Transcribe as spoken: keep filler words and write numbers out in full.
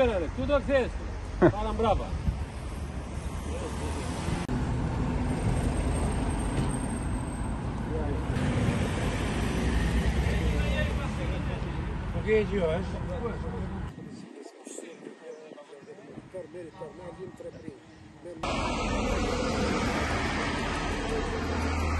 liberare, tutto acceso. Fala brava. Che io, eh? Per me ritornare in tre primi.